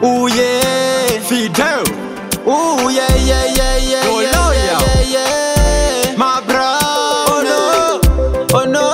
Ooh yeah, Fidel. ooh yeah, yeah, yeah, yeah, Yo, yeah, loyal. yeah, yeah, My brother. oh no, oh no,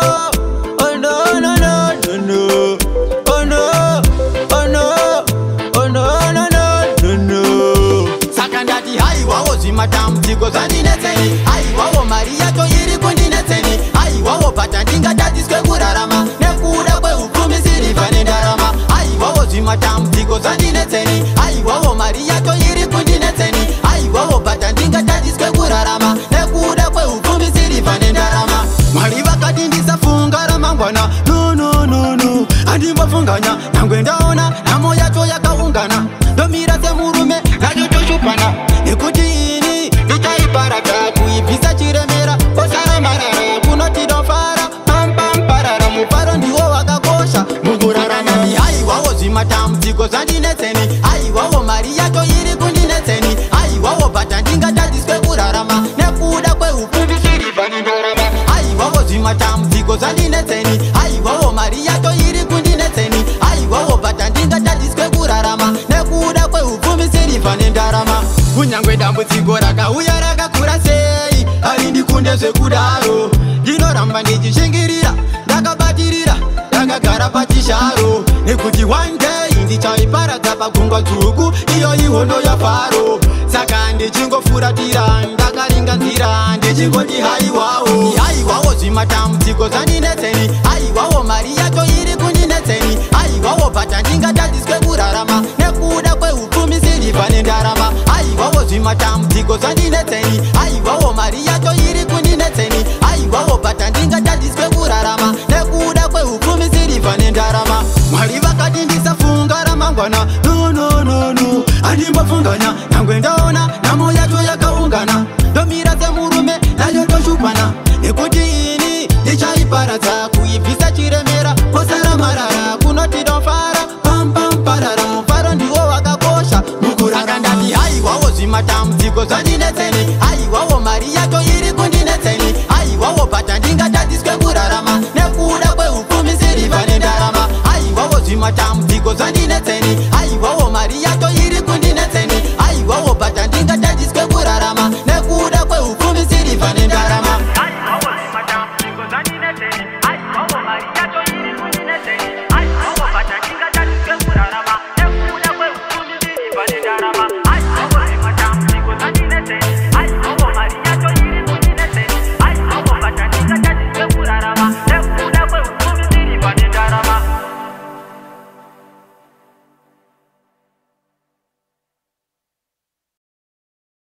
oh no, no, no, no, no, oh no, oh no, oh no, no, no, no, no. Saka ndati haiwawo zvimatambudziko zvandinetseni, haiwawo mari yacho iri kundinetseni, haiwawo bhata ndingatadziswe kurarama nekuda kweupfumi sirivha nendarama, haiwawo zvimatambudziko zvandinetseni, haiwawo mari yacho iri kundinetseni, haiwawo bhata ndingatadziswe kurarama nekuda kweupfumi sirivha nendarama. Mwari vakati ndisafunga ramangwana, no no no no, handimbofunganya nyangwe ndaona nhamo yacho yakaungana, ndomira semurume ndachotoshupana nekuti ini ndichaiparadza kuibvisa chiremera kosara marara kunoti ndofara pampamparara, mufaro ndiwo wakakosha mukurarama. Haiwawo zvimatambudziko zvandinetseni, haiwawo mari yacho iri kundinetseni, haiwawo bhata ndingatadziswe kurarama nekuda kweupfumi sirivha nendarama, haiwawo zvimatambudziko zvandinetseni, haiwawo mari yacho iri kundinetseni, haiwawo bhata ndingatadziswe kurarama nekuda kweupfumi sirivha nendarama. Kunyangwe dambudziko rakauya rakakura sei, harindikunde zvekudaro, ndinoramba ndichishingirira ndakabatirira ndakagara pachisharo, nekuti one day ndichaiparadza pagungwa dzvuku, iyo ihondo yafaro. Saka ndichingofuratira ndakaringa nzira ndichingoti haiwawo, haiwawo zvimatambudziko zvandinetseni, haiwawo mari yacho iri kundinetseni, haiwawo bhata ndingatadziswe kurarama nekuda kweupfumi sirivha nendarama, haiwawo zvimatambudziko zvandinetseni, haiwawo mari yacho iri kundinetseni, haiwawo bhata ndingatadziswe kurarama nekuda kweupfumi sirivha nendarama. Mwari vakati ndisafunga ramangwana, no no no no, handimbofunganya nyangwe ndaona nhamo yacho yakaungana, ndomira semurume ndachotoshupana nekuti ini ndichaiparadza kuibvisa chiremera kosara marara kunoti ndofara pampamparara, mufaro ndiwo wakakosha mukurarama. Ndati haiwawo zvimatambudziko zvandinetseni, haiwawo mari yacho iri kundinetseni, haiwawo bhata ndingatadziswe kurarama nekuda kweupfumi sirivha nendarama, haiwawo zvimatambudziko zvandinetseni, haiwawo